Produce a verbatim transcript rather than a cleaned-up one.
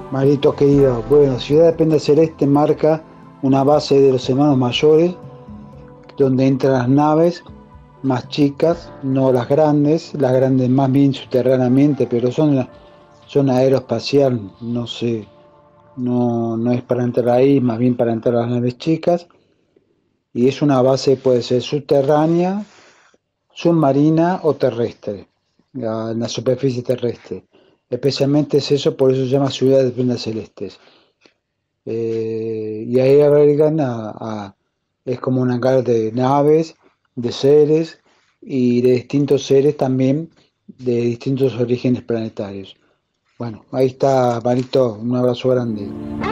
Marito querido, bueno, Ciudad de Prenda Celeste marca una base de los hermanos mayores, donde entran las naves más chicas, no las grandes, las grandes más bien subterráneamente, pero son, son aeroespacial, no sé, no, no es para entrar ahí, más bien para entrar a las naves chicas, y es una base, puede ser subterránea, submarina o terrestre, la- en la superficie terrestre. Especialmente es eso, por eso se llama Ciudad de Prendas Celestes. Eh, y ahí albergan a, a- es como un hangar de naves, de seres y de distintos seres también, de distintos orígenes planetarios. Bueno, ahí está, Marito, un abrazo grande.